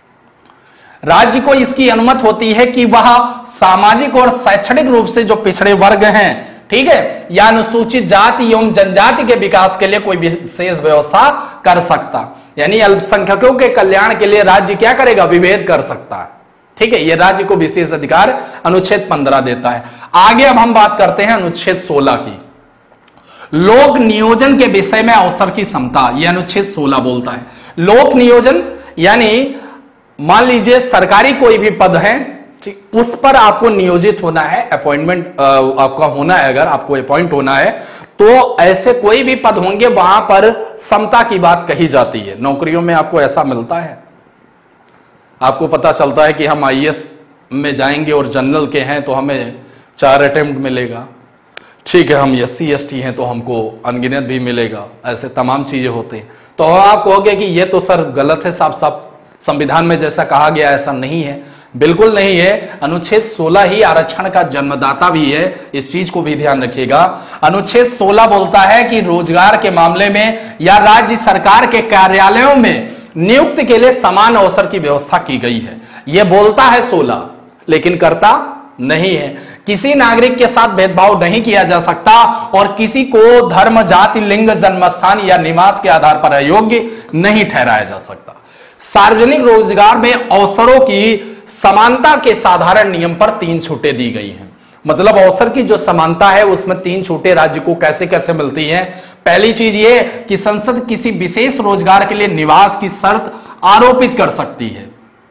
राज्य को इसकी अनुमति होती है कि वह सामाजिक और शैक्षणिक रूप से जो पिछड़े वर्ग हैं, ठीक है, या अनुसूचित जाति एवं जनजाति के विकास के लिए कोई विशेष व्यवस्था कर सकता। यानी अल्पसंख्यकों के कल्याण के लिए राज्य क्या करेगा? विभेद कर सकता है। ठीक है, यह राज्य को विशेष अधिकार अनुच्छेद 15 देता है। आगे अब हम बात करते हैं अनुच्छेद 16 की। लोक नियोजन के विषय में अवसर की समता, यह अनुच्छेद 16 बोलता है। लोक नियोजन यानी मान लीजिए सरकारी कोई भी पद है, उस पर आपको नियोजित होना है, अपॉइंटमेंट आपका होना है, अगर आपको अपॉइंट होना है तो ऐसे कोई भी पद होंगे वहां पर समता की बात कही जाती है। नौकरियों में आपको ऐसा मिलता है, आपको पता चलता है कि हम आईएएस में जाएंगे और जनरल के हैं तो हमें 4 अटेम्प्ट मिलेगा, ठीक है, हम एससी एसटी हैं तो हमको अनगिनत भी मिलेगा, ऐसे तमाम चीजें होती हैं। तो आप कहोगे कि ये तो सर गलत है, साफ साफ संविधान में जैसा कहा गया ऐसा नहीं है। बिल्कुल नहीं है। अनुच्छेद 16 ही आरक्षण का जन्मदाता भी है, इस चीज को भी ध्यान रखिएगा। अनुच्छेद 16 बोलता है कि रोजगार के मामले में या राज्य सरकार के कार्यालयों में नियुक्ति के लिए समान अवसर की व्यवस्था की गई है। यह बोलता है 16, लेकिन करता नहीं है। किसी नागरिक के साथ भेदभाव नहीं किया जा सकता और किसी को धर्म, जाति, लिंग, जन्मस्थान या निवास के आधार पर अयोग्य नहीं ठहराया जा सकता। सार्वजनिक रोजगार में अवसरों की समानता के साधारण नियम पर 3 छूटें दी गई हैं। मतलब अवसर की जो समानता है उसमें 3 छूटें राज्य को कैसे कैसे मिलती हैं। पहली चीज ये कि संसद किसी विशेष रोजगार के लिए निवास की शर्त आरोपित कर सकती है,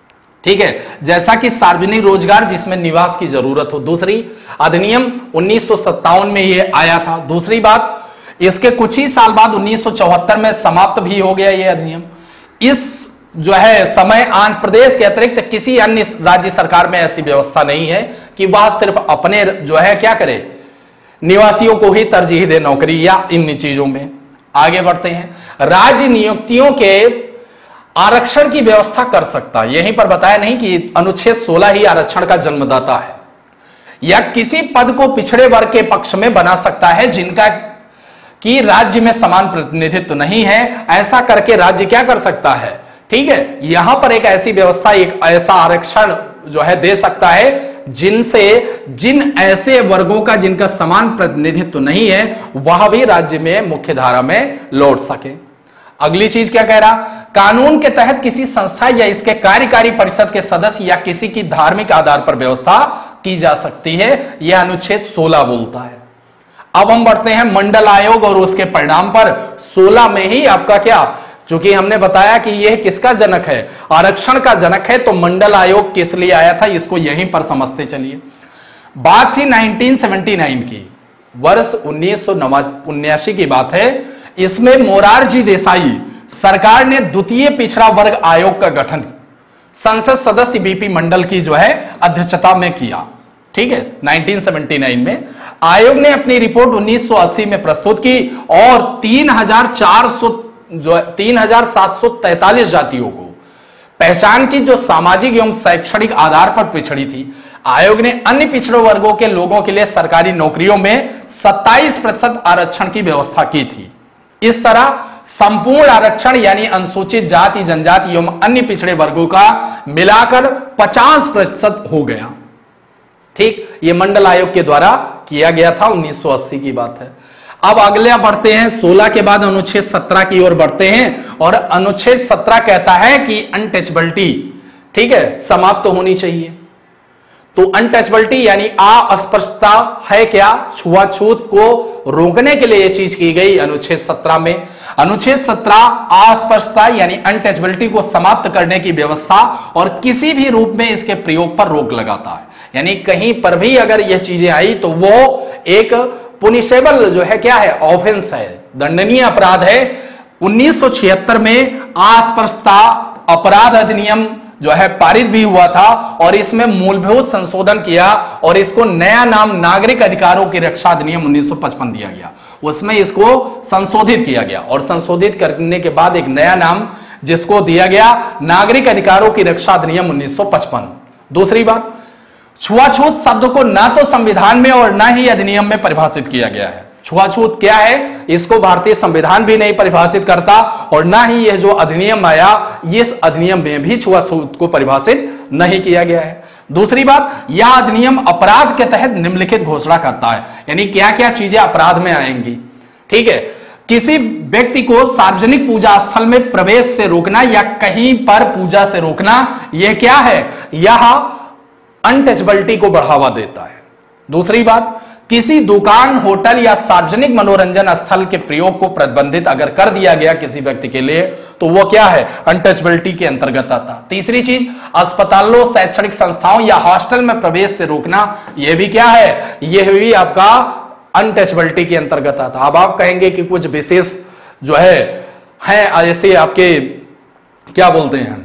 ठीक है, जैसा कि सार्वजनिक रोजगार जिसमें निवास की जरूरत हो। दूसरी, अधिनियम 1957 में ये आया था। दूसरी बात, इसके कुछ ही साल बाद 1974 में समाप्त भी हो गया ये अधिनियम। इस जो है समय आंध्र प्रदेश के अतिरिक्त किसी अन्य राज्य सरकार में ऐसी व्यवस्था नहीं है कि वह सिर्फ अपने जो है क्या करे, निवासियों को ही तरजीह दे नौकरी या इन चीजों में। आगे बढ़ते हैं, राज्य नियुक्तियों के आरक्षण की व्यवस्था कर सकता है। यहीं पर बताया नहीं कि अनुच्छेद 16 ही आरक्षण का जन्मदाता है। या किसी पद को पिछड़े वर्ग के पक्ष में बना सकता है जिनका कि राज्य में समान प्रतिनिधित्व नहीं है, ऐसा करके राज्य क्या कर सकता है, ठीक है, यहां पर एक ऐसी व्यवस्था, एक ऐसा आरक्षण जो है दे सकता है जिनसे जिन ऐसे वर्गों का जिनका समान प्रतिनिधित्व नहीं है वह भी राज्य में मुख्य धारा में लौट सके। अगली चीज क्या कह रहा, कानून के तहत किसी संस्था या इसके कार्यकारी परिषद के सदस्य या किसी की धार्मिक आधार पर व्यवस्था की जा सकती है, यह अनुच्छेद 16 बोलता है। अब हम बढ़ते हैं मंडल आयोग और उसके परिणाम पर। 16 में ही आपका क्या, चूंकि हमने बताया कि यह किसका जनक है, आरक्षण का जनक है, तो मंडल आयोग किस लिए आया था इसको यहीं पर समझते चलिए। बात थी 1979 की, वर्ष 1979 की बात है। इसमें मोरारजी देसाई सरकार ने द्वितीय पिछड़ा वर्ग आयोग का गठन संसद सदस्य बीपी मंडल की जो है अध्यक्षता में किया। ठीक है, 1979 में आयोग ने अपनी रिपोर्ट 1980 में प्रस्तुत की और 3,743 जातियों को पहचान की जो सामाजिक एवं शैक्षणिक आधार पर पिछड़ी थी। आयोग ने अन्य पिछड़े वर्गों के लोगों के लिए सरकारी नौकरियों में 27% आरक्षण की व्यवस्था की थी। इस तरह संपूर्ण आरक्षण यानी अनुसूचित जाति, जनजाति एवं अन्य पिछड़े वर्गों का मिलाकर 50% हो गया। ठीक, ये मंडल आयोग के द्वारा किया गया था, 1980 की बात है। अब अगले बढ़ते हैं, 16 के बाद अनुच्छेद 17 की ओर बढ़ते हैं और अनुच्छेद 17 कहता है कि अनटचबिलिटी, ठीक है, समाप्त होनी चाहिए। तो अनटचबिलिटी यानी अस्पृश्यता है क्या, छुआछूत को रोकने के लिए यह चीज की गई अनुच्छेद 17 में। अनुच्छेद 17 अस्पृश्यता यानी अनटचबिलिटी को समाप्त करने की व्यवस्था और किसी भी रूप में इसके प्रयोग पर रोक लगाता है। यानी कहीं पर भी अगर यह चीजें आई तो वो एक पुनिशेबल जो है क्या है, ऑफेंस है, दंडनीय अपराध है। 1976 में अस्पृश्यता अपराध अधिनियम जो है पारित भी हुआ था और इसमें मूलभूत संशोधन किया और इसको नया नाम नागरिक अधिकारों की रक्षा अधिनियम 1955 दिया गया। उसमें इसको संशोधित किया गया और संशोधित करने के बाद एक नया नाम जिसको दिया गया नागरिक अधिकारों की रक्षा अधिनियम 1955। दूसरी बात, छुआछूत शब्द को ना तो संविधान में और ना ही अधिनियम में परिभाषित किया गया है। छुआछूत क्या है, इसको भारतीय संविधान भी नहीं परिभाषित करता और ना ही यह जो अधिनियम आया इस अधिनियम में भी छुआछूत को परिभाषित नहीं किया गया है। दूसरी बात, यह अधिनियम अपराध के तहत निम्नलिखित घोषणा करता है, यानी क्या क्या चीजें अपराध में आएंगी। ठीक है, किसी व्यक्ति को सार्वजनिक पूजा स्थल में प्रवेश से रोकना या कहीं पर पूजा से रोकना, यह क्या है, यह अनटचबिलिटी को बढ़ावा देता है। दूसरी बात, किसी दुकान, होटल या सार्वजनिक मनोरंजन स्थल के प्रयोग को प्रतिबंधित अगर कर दिया गया किसी व्यक्ति के लिए तो वो क्या है, अनटचबिलिटी के अंतर्गत आता। तीसरी चीज, अस्पतालों, शैक्षणिक संस्थाओं या हॉस्टल में प्रवेश से रोकना, यह भी क्या है, यह भी आपका अनटचबिलिटी के अंतर्गत आता। अब आप कहेंगे कि कुछ विशेष जो है ऐसे आपके क्या बोलते हैं,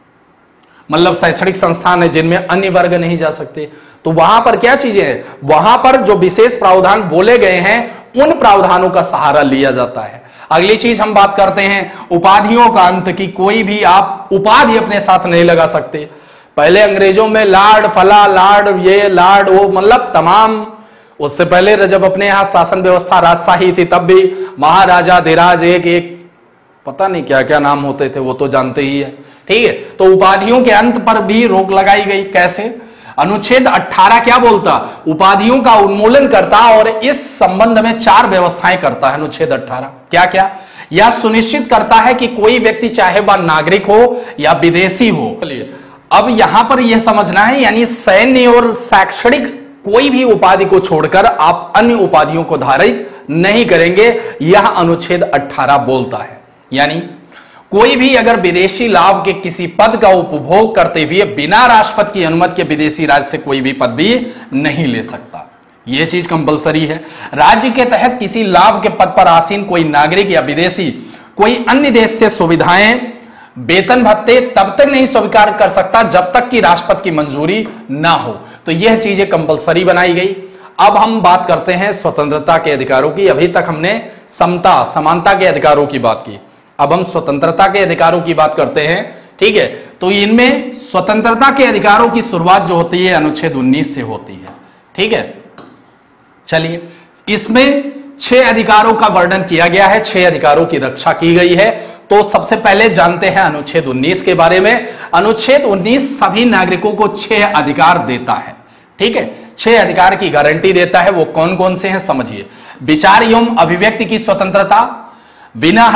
मतलब शैक्षणिक संस्थान है जिनमें अन्य वर्ग नहीं जा सकते, तो वहां पर क्या चीजें हैं, वहां पर जो विशेष प्रावधान बोले गए हैं उन प्रावधानों का सहारा लिया जाता है। अगली चीज हम बात करते हैं उपाधियों का अंत की। कोई भी आप उपाधि अपने साथ नहीं लगा सकते। पहले अंग्रेजों में लार्ड फला, लार्ड ये, लार्ड वो, मतलब तमाम, उससे पहले जब अपने यहां शासन व्यवस्था राजशाही थी तब भी महाराजा धीराज एक एक पता नहीं क्या क्या नाम होते थे, वो तो जानते ही है। ठीक है, तो उपाधियों के अंत पर भी रोक लगाई गई। कैसे, अनुच्छेद 18 क्या बोलता, उपाधियों का उन्मूलन करता और इस संबंध में 4 व्यवस्थाएं करता है अनुच्छेद 18। क्या क्या, यह सुनिश्चित करता है कि कोई व्यक्ति चाहे वह नागरिक हो या विदेशी हो। अब यहां पर यह समझना है, यानी सैन्य और शैक्षणिक कोई भी उपाधि को छोड़कर आप अन्य उपाधियों को धारित नहीं करेंगे, यह अनुच्छेद 18 बोलता है। यानी कोई भी अगर विदेशी लाभ के किसी पद का उपभोग करते हुए बिना राष्ट्रपति की अनुमति के विदेशी राज्य से कोई भी पद भी नहीं ले सकता। यह चीज कंपलसरी है। राज्य के तहत किसी लाभ के पद पर आसीन कोई नागरिक या विदेशी कोई अन्य देश से सुविधाएं, वेतन भत्ते तब तक नहीं स्वीकार कर सकता जब तक कि राष्ट्रपति की मंजूरी ना हो। तो यह चीजें कंपलसरी बनाई गई। अब हम बात करते हैं स्वतंत्रता के अधिकारों की। अभी तक हमने समता, समानता के अधिकारों की बात की, अब हम स्वतंत्रता के अधिकारों की बात करते हैं। ठीक है, तो इनमें स्वतंत्रता के अधिकारों की शुरुआत जो होती है अनुच्छेद 19 से होती है। ठीक है, चलिए, इसमें 6 अधिकारों का वर्णन किया गया है, 6 अधिकारों की रक्षा की गई है। तो सबसे पहले जानते हैं अनुच्छेद 19 के बारे में। अनुच्छेद 19 सभी नागरिकों को 6 अधिकार देता है। ठीक है, 6 अधिकार की गारंटी देता है। वो कौन कौन से हैं समझिए। विचार एवं अभिव्यक्ति की स्वतंत्रता, बिना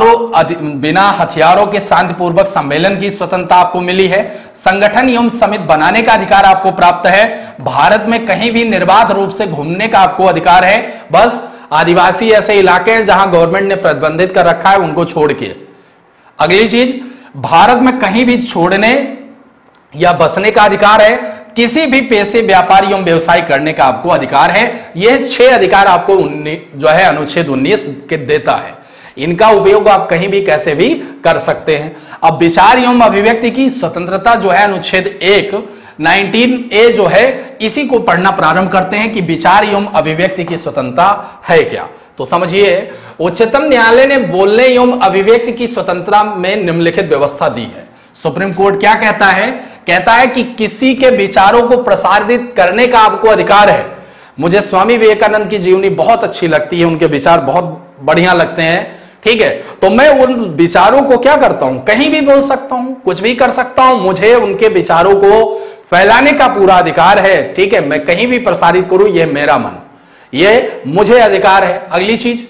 हथियारों के शांतिपूर्वक सम्मेलन की स्वतंत्रता आपको मिली है। संगठन एवं समिति बनाने का अधिकार आपको प्राप्त है। भारत में कहीं भी निर्बाध रूप से घूमने का आपको अधिकार है। बस आदिवासी ऐसे इलाके हैं जहां गवर्नमेंट ने प्रतिबंधित कर रखा है, उनको छोड़ के। अगली चीज, भारत में कहीं भी छोड़ने या बसने का अधिकार है। किसी भी पेशे, व्यापार एवं व्यवसाय करने का आपको अधिकार है। यह 6 अधिकार आपको जो है अनुच्छेद 19 के देता है। इनका उपयोग आप कहीं भी कैसे भी कर सकते हैं। अब विचार एवं अभिव्यक्ति की स्वतंत्रता जो है अनुच्छेद 19A जो है, इसी को पढ़ना प्रारंभ करते हैं कि विचार एवं अभिव्यक्ति की स्वतंत्रता है क्या। तो समझिए, उच्चतम न्यायालय ने बोलने एवं अभिव्यक्ति की स्वतंत्रता में निम्नलिखित व्यवस्था दी है। सुप्रीम कोर्ट क्या कहता है? कहता है कि किसी के विचारों को प्रसारित करने का आपको अधिकार है। मुझे स्वामी विवेकानंद की जीवनी बहुत अच्छी लगती है, उनके विचार बहुत बढ़िया लगते हैं। ठीक है, तो मैं उन विचारों को क्या करता हूं, कहीं भी बोल सकता हूं, कुछ भी कर सकता हूं। मुझे उनके विचारों को फैलाने का पूरा अधिकार है। ठीक है, मैं कहीं भी प्रसारित करूं, यह मेरा मन, यह मुझे अधिकार है। अगली चीज,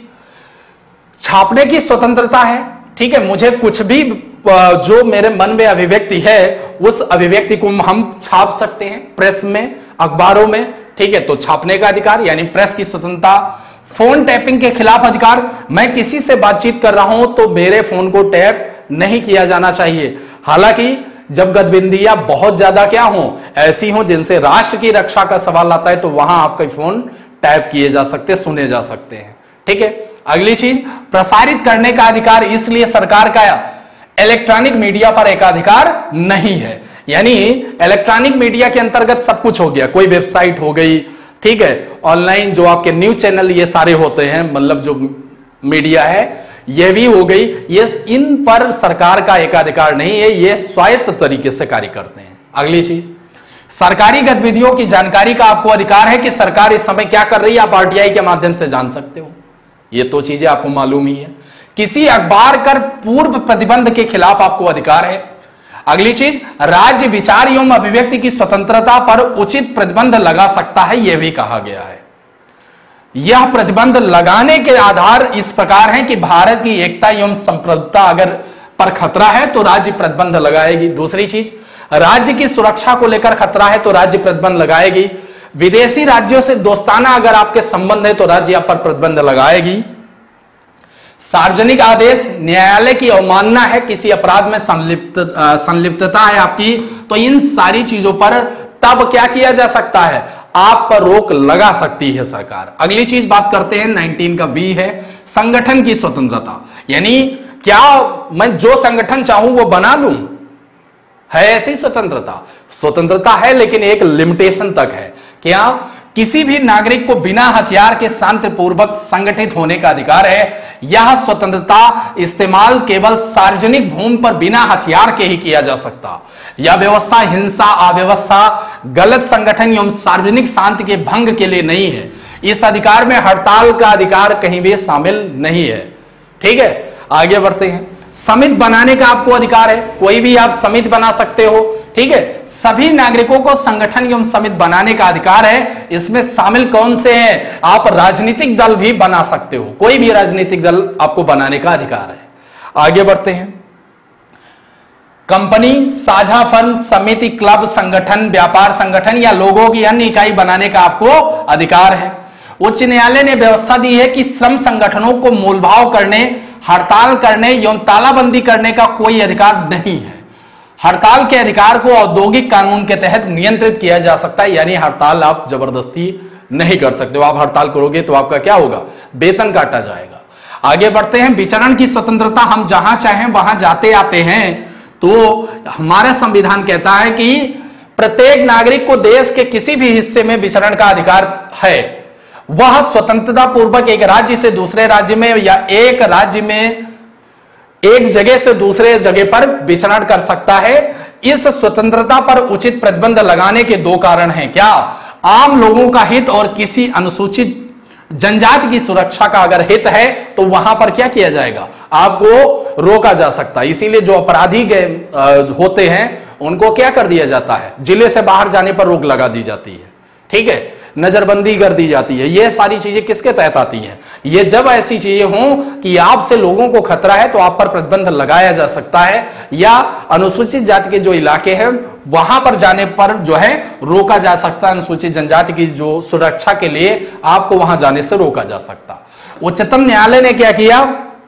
छापने की स्वतंत्रता है। ठीक है, मुझे कुछ भी जो मेरे मन में अभिव्यक्ति है उस अभिव्यक्ति को हम छाप सकते हैं प्रेस में, अखबारों में। ठीक है, तो छापने का अधिकार यानी प्रेस की स्वतंत्रता। फोन टैपिंग के खिलाफ अधिकार, मैं किसी से बातचीत कर रहा हूं तो मेरे फोन को टैप नहीं किया जाना चाहिए। हालांकि जब गतिविधियां बहुत ज्यादा क्या हो, ऐसी हो जिनसे राष्ट्र की रक्षा का सवाल आता है, तो वहां आपके फोन टैप किए जा सकते, सुने जा सकते हैं। ठीक है, अगली चीज, प्रसारित करने का अधिकार। इसलिए सरकार का इलेक्ट्रॉनिक मीडिया पर एकाधिकार नहीं है। यानी इलेक्ट्रॉनिक मीडिया के अंतर्गत सब कुछ हो गया, कोई वेबसाइट हो गई, ठीक है, ऑनलाइन जो आपके न्यूज चैनल ये सारे होते हैं, मतलब जो मीडिया है ये भी हो गई, ये इन पर सरकार का एकाधिकार नहीं है, ये स्वायत्त तरीके से कार्य करते हैं। अगली चीज, सरकारी गतिविधियों की जानकारी का आपको अधिकार है कि सरकार इस समय क्या कर रही है, आप आरटीआई के माध्यम से जान सकते हो। ये तो चीजें आपको मालूम ही है। किसी अखबार कर पूर्व प्रतिबंध के खिलाफ आपको अधिकार है। अगली चीज, राज्य विचार एवं अभिव्यक्ति की स्वतंत्रता पर उचित प्रतिबंध लगा सकता है, यह भी कहा गया है। यह प्रतिबंध लगाने के आधार इस प्रकार हैं कि भारत की एकता एवं संप्रभुता अगर पर खतरा है तो राज्य प्रतिबंध लगाएगी। दूसरी चीज, राज्य की सुरक्षा को लेकर खतरा है तो राज्य प्रतिबंध लगाएगी। विदेशी राज्यों से दोस्ताना अगर आपके संबंध है तो राज्य आप पर प्रतिबंध लगाएगी। सार्वजनिक आदेश, न्यायालय की अवमानना है, किसी अपराध में संलिप्तता है आपकी, तो इन सारी चीजों पर तब क्या किया जा सकता है, आप पर रोक लगा सकती है सरकार। अगली चीज बात करते हैं 19 का बी है, संगठन की स्वतंत्रता। यानी क्या मैं जो संगठन चाहूं वो बना लूं, है ऐसी स्वतंत्रता? स्वतंत्रता है लेकिन एक लिमिटेशन तक है। क्या? किसी भी नागरिक को बिना हथियार के शांतिपूर्वक संगठित होने का अधिकार है। यह स्वतंत्रता इस्तेमाल केवल सार्वजनिक भूमि पर बिना हथियार के ही किया जा सकता। यह व्यवस्था हिंसा, अव्यवस्था, गलत संगठन एवं सार्वजनिक शांति के भंग के लिए नहीं है। इस अधिकार में हड़ताल का अधिकार कहीं भी शामिल नहीं है। ठीक है, आगे बढ़ते हैं। समिति बनाने का आपको अधिकार है, कोई भी आप समिति बना सकते हो। ठीक है, सभी नागरिकों को संगठन एवं समिति बनाने का अधिकार है। इसमें शामिल कौन से हैं? आप राजनीतिक दल भी बना सकते हो, कोई भी राजनीतिक दल आपको बनाने का अधिकार है। आगे बढ़ते हैं। कंपनी, साझा फर्म, समिति, क्लब, संगठन, व्यापार संगठन या लोगों की अन्य इकाई बनाने का आपको अधिकार है। उच्च न्यायालय ने व्यवस्था दी है कि श्रम संगठनों को मोलभाव करने, हड़ताल करने एवं तालाबंदी करने का कोई अधिकार नहीं है। हड़ताल के अधिकार को औद्योगिक कानून के तहत नियंत्रित किया जा सकता है, यानी हड़ताल आप जबरदस्ती नहीं कर सकते हो। आप हड़ताल करोगे तो आपका क्या होगा, वेतन काटा जाएगा। आगे बढ़ते हैं, विचरण की स्वतंत्रता, हम जहां चाहें वहां जाते आते हैं। तो हमारा संविधान कहता है कि प्रत्येक नागरिक को देश के किसी भी हिस्से में विचरण का अधिकार है। वह स्वतंत्रता पूर्वक एक राज्य से दूसरे राज्य में या एक राज्य में एक जगह से दूसरे जगह पर विचरण कर सकता है। इस स्वतंत्रता पर उचित प्रतिबंध लगाने के दो कारण हैं। क्या? आम लोगों का हित और किसी अनुसूचित जनजाति की सुरक्षा का अगर हित है तो वहां पर क्या किया जाएगा, आपको रोका जा सकता है। इसीलिए जो अपराधी होते हैं उनको क्या कर दिया जाता है, जिले से बाहर जाने पर रोक लगा दी जाती है, ठीक है, नजरबंदी कर दी जाती है। ये सारी चीजें किसके तहत आती हैं? ये जब ऐसी चीजें हों कि आपसे लोगों को खतरा है तो आप पर प्रतिबंध लगाया जा सकता है, या अनुसूचित जाति के जो इलाके हैं वहां पर जाने पर जो है रोका जा सकता है। अनुसूचित जनजाति की जो सुरक्षा के लिए आपको वहां जाने से रोका जा सकता। उच्चतम न्यायालय ने क्या किया,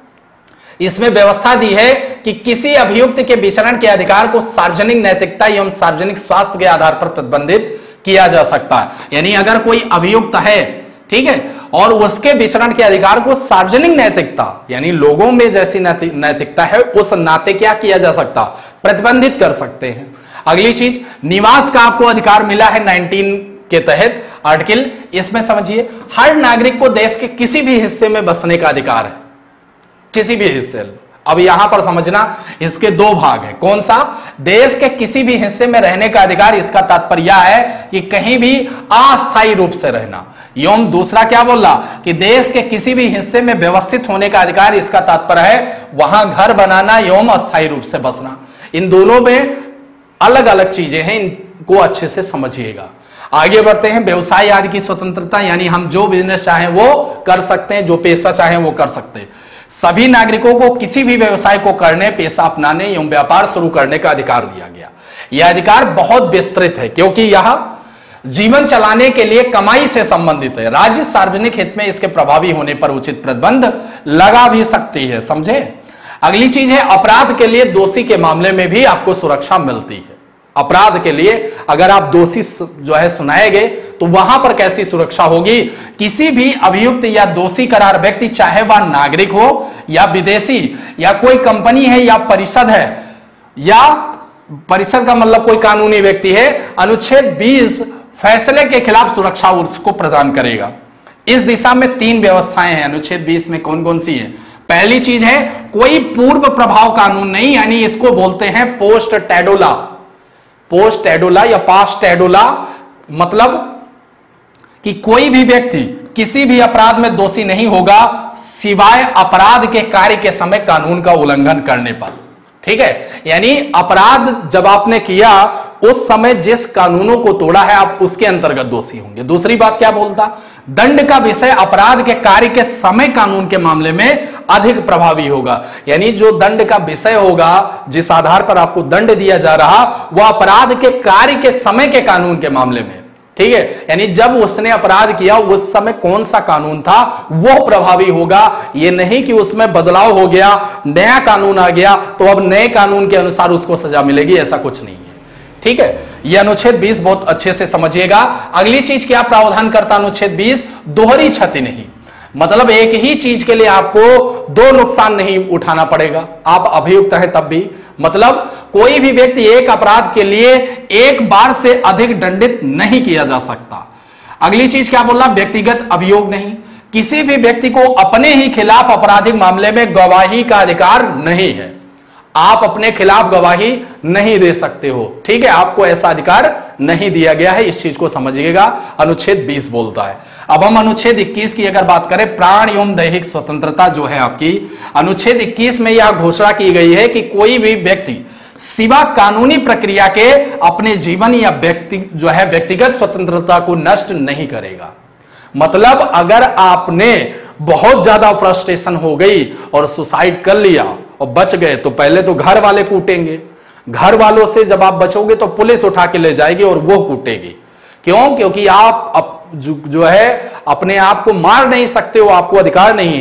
इसमें व्यवस्था दी है कि किसी अभियुक्त के विचरण के अधिकार को सार्वजनिक नैतिकता एवं सार्वजनिक स्वास्थ्य के आधार पर प्रतिबंधित किया जा सकता है। यानी अगर कोई अभियुक्त है, ठीक है, और उसके विचरण के अधिकार को सार्वजनिक नैतिकता यानी लोगों में जैसी नैतिकता है उस नाते क्या किया जा सकता, प्रतिबंधित कर सकते हैं। अगली चीज, निवास का आपको अधिकार मिला है 19 के तहत आर्टिकल। इसमें समझिए, हर नागरिक को देश के किसी भी हिस्से में बसने का अधिकार है, किसी भी हिस्से। अब यहां पर समझना, इसके दो भाग हैं। कौन सा? देश के किसी भी हिस्से में रहने का अधिकार। इसका तात्पर्य है कि कहीं भी अस्थायी रूप से रहना। एवं दूसरा क्या बोला कि देश के किसी भी हिस्से में व्यवस्थित होने का अधिकार। इसका तात्पर्य है वहां घर बनाना एवं अस्थायी रूप से बसना। इन दोनों में अलग अलग चीजें हैं, इनको अच्छे से समझिएगा। आगे बढ़ते हैं, व्यवसाय आदि की स्वतंत्रता, यानी हम जो बिजनेस चाहें वो कर सकते हैं, जो पेशा चाहें वो कर सकते हैं। सभी नागरिकों को किसी भी व्यवसाय को करने, पेशा अपनाने एवं व्यापार शुरू करने का अधिकार दिया गया। यह अधिकार बहुत विस्तृत है क्योंकि यह जीवन चलाने के लिए कमाई से संबंधित है। राज्य सार्वजनिक हित में इसके प्रभावी होने पर उचित प्रतिबंध लगा भी सकती है। समझे? अगली चीज है, अपराध के लिए दोषी के मामले में भी आपको सुरक्षा मिलती है। अपराध के लिए अगर आप दोषी जो है सुनाए गए तो वहां पर कैसी सुरक्षा होगी? किसी भी अभियुक्त या दोषी करार व्यक्ति, चाहे वह नागरिक हो या विदेशी या कोई कंपनी है या परिषद है, या परिषद का मतलब कोई कानूनी व्यक्ति है, अनुच्छेद 20 फैसले के खिलाफ सुरक्षा उसको प्रदान करेगा। इस दिशा में 3 व्यवस्थाएं हैं अनुच्छेद 20 में। कौन कौन सी है? पहली चीज है, कोई पूर्व प्रभाव कानून नहीं, यानी इसको बोलते हैं पोस्ट टैडोला। पोस्ट टैडोला या पास्ट टैडोला मतलब कि कोई भी व्यक्ति किसी भी अपराध में दोषी नहीं होगा सिवाय अपराध के कार्य के समय कानून का उल्लंघन करने पर। ठीक है, यानी अपराध जब आपने किया उस समय जिस कानूनों को तोड़ा है आप उसके अंतर्गत दोषी होंगे। दूसरी बात क्या बोलता? दंड का विषय अपराध के कार्य के समय कानून के मामले में अधिक प्रभावी होगा। यानी जो दंड का विषय होगा, जिस आधार पर आपको दंड दिया जा रहा, वह अपराध के कार्य के समय के कानून के मामले में। ठीक है, यानी जब उसने अपराध किया उस समय कौन सा कानून था वो प्रभावी होगा। ये नहीं कि उसमें बदलाव हो गया, नया कानून आ गया तो अब नए कानून के अनुसार उसको सजा मिलेगी, ऐसा कुछ नहीं है। ठीक है, यह अनुच्छेद 20 बहुत अच्छे से समझिएगा। अगली चीज क्या प्रावधान करता अनुच्छेद 20? दोहरी क्षति नहीं, मतलब एक ही चीज के लिए आपको 2 नुकसान नहीं उठाना पड़ेगा। आप अभियुक्त हैं तब भी, मतलब कोई भी व्यक्ति एक अपराध के लिए एक बार से अधिक दंडित नहीं किया जा सकता। अगली चीज क्या बोला? व्यक्तिगत अभियोग नहीं, किसी भी व्यक्ति को अपने ही खिलाफ आपराधिक मामले में गवाही का अधिकार नहीं है। आप अपने खिलाफ गवाही नहीं दे सकते हो। ठीक है, आपको ऐसा अधिकार नहीं दिया गया है, इस चीज को समझिएगा। अनुच्छेद 20 बोलता है। अब हम अनुच्छेद 21 की अगर बात करें, प्राण एवं दैहिक स्वतंत्रता जो है आपकी, अनुच्छेद 21 में यह घोषणा की गई है कि कोई भी व्यक्ति सिवा कानूनी प्रक्रिया के अपने जीवन या व्यक्तिगत स्वतंत्रता को नष्ट नहीं करेगा। मतलब अगर आपने बहुत ज्यादा फ्रस्ट्रेशन हो गई और सुसाइड कर लिया और बच गए तो पहले तो घर वाले कूटेंगे, घर वालों से जब आप बचोगे तो पुलिस उठा के ले जाएगी और वो कूटेगी। क्यों? क्योंकि आप जो है अपने आप को मार नहीं सकते हो, आपको अधिकार नहीं है।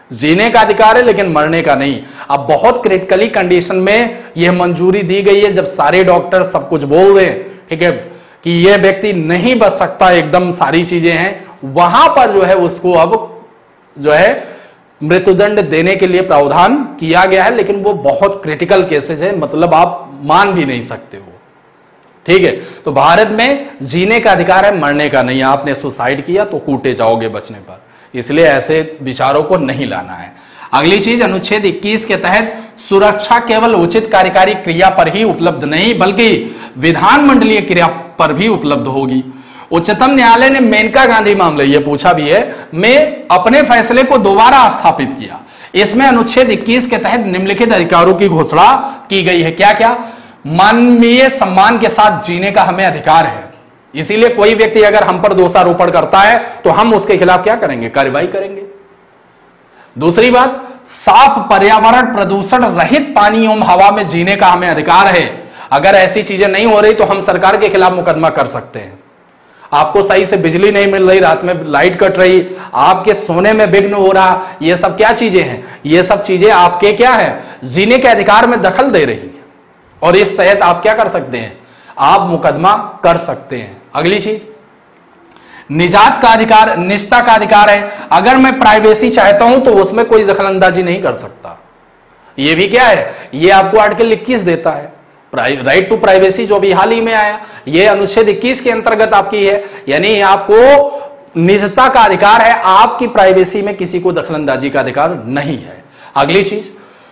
जीने का अधिकार है लेकिन मरने का नहीं। अब बहुत क्रिटिकली कंडीशन में यह मंजूरी दी गई है, जब सारे डॉक्टर सब कुछ बोल रहे हैं, ठीक है, कि यह व्यक्ति नहीं बच सकता, एकदम सारी चीजें हैं, वहां पर जो है उसको अब जो है मृत्युदंड देने के लिए प्रावधान किया गया है। लेकिन वो बहुत क्रिटिकल केसेस है, मतलब आप मान भी नहीं सकते हो, ठीक है। तो भारत में जीने का अधिकार है, मरने का नहीं। आपने सुसाइड किया तो कूटे जाओगे बचने पर, इसलिए ऐसे विचारों को नहीं लाना है। अगली चीज, अनुच्छेद 21 के तहत सुरक्षा केवल उचित कार्यकारी क्रिया पर ही उपलब्ध नहीं बल्कि विधानमंडलीय क्रिया पर भी उपलब्ध होगी। उच्चतम न्यायालय ने मेनका गांधी मामले, यह पूछा भी है, में अपने फैसले को दोबारा स्थापित किया। इसमें अनुच्छेद 21 के तहत निम्नलिखित अधिकारों की घोषणा की गई है। क्या क्या? मानवीय सम्मान के साथ जीने का हमें अधिकार है। इसीलिए कोई व्यक्ति अगर हम पर दोषारोपण करता है तो हम उसके खिलाफ क्या करेंगे? कार्रवाई करेंगे। दूसरी बात, साफ पर्यावरण, प्रदूषण रहित पानी एवं हवा में जीने का हमें अधिकार है। अगर ऐसी चीजें नहीं हो रही तो हम सरकार के खिलाफ मुकदमा कर सकते हैं। आपको सही से बिजली नहीं मिल रही, रात में लाइट कट रही, आपके सोने में विघ्न हो रहा, ये सब क्या चीजें हैं? ये सब चीजें आपके क्या है? जीने के अधिकार में दखल दे रही है, और इस तहत आप क्या कर सकते हैं? आप मुकदमा कर सकते हैं। अगली चीज, निजात का अधिकार, निजता का अधिकार है। अगर मैं प्राइवेसी चाहता हूं तो उसमें कोई दखलंदाजी नहीं कर सकता। ये भी क्या है? ये आपको आर्टिकल 21 देता है, राइट टू प्राइवेसी, जो भी हाल ही में आया, ये अनुच्छेद 21 के अंतर्गत आपकी है। यानी आपको निजता का अधिकार है, आपकी प्राइवेसी में किसी को दखलंदाजी का अधिकार नहीं है। अगली चीज,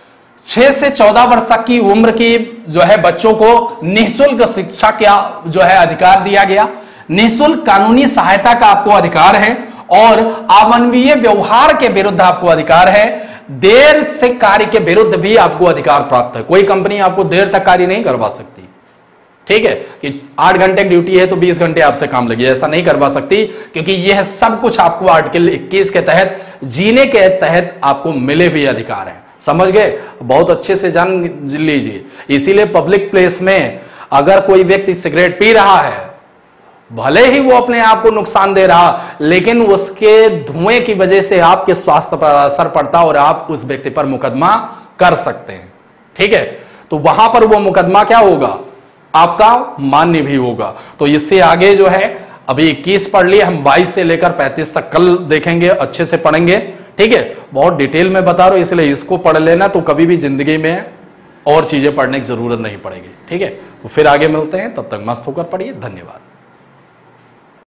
6 से 14 वर्ष तक की उम्र की जो है बच्चों को निःशुल्क शिक्षा का जो है अधिकार दिया गया। निःशुल्क कानूनी सहायता का आपको अधिकार है, और अमानवीय व्यवहार के विरुद्ध आपको अधिकार है। देर से कार्य के विरुद्ध भी आपको अधिकार प्राप्त है। कोई कंपनी आपको देर तक कार्य नहीं करवा सकती, ठीक है, कि 8 घंटे की ड्यूटी है तो 20 घंटे आपसे काम लगे, ऐसा नहीं करवा सकती, क्योंकि यह सब कुछ आपको आर्टिकल 21 के तहत, जीने के तहत आपको मिले हुए अधिकार हैं। समझ गए? बहुत अच्छे से जान लीजिए। इसीलिए पब्लिक प्लेस में अगर कोई व्यक्ति सिगरेट पी रहा है, भले ही वो अपने आप को नुकसान दे रहा, लेकिन उसके धुएं की वजह से आपके स्वास्थ्य पर असर पड़ता और आप उस व्यक्ति पर मुकदमा कर सकते हैं, ठीक है। तो वहां पर वो मुकदमा क्या होगा? आपका मान्य भी होगा। तो इससे आगे जो है, अभी 21 पढ़ लिए हम, 22 से लेकर 35 तक कल देखेंगे, अच्छे से पढ़ेंगे, ठीक है। बहुत डिटेल में बता रहा हूं, इसलिए इसको पढ़ लेना, तो कभी भी जिंदगी में और चीजें पढ़ने की जरूरत नहीं पड़ेगी, ठीक है। तो फिर आगे मिलते हैं, तब तक मस्त होकर पढ़िए। धन्यवाद।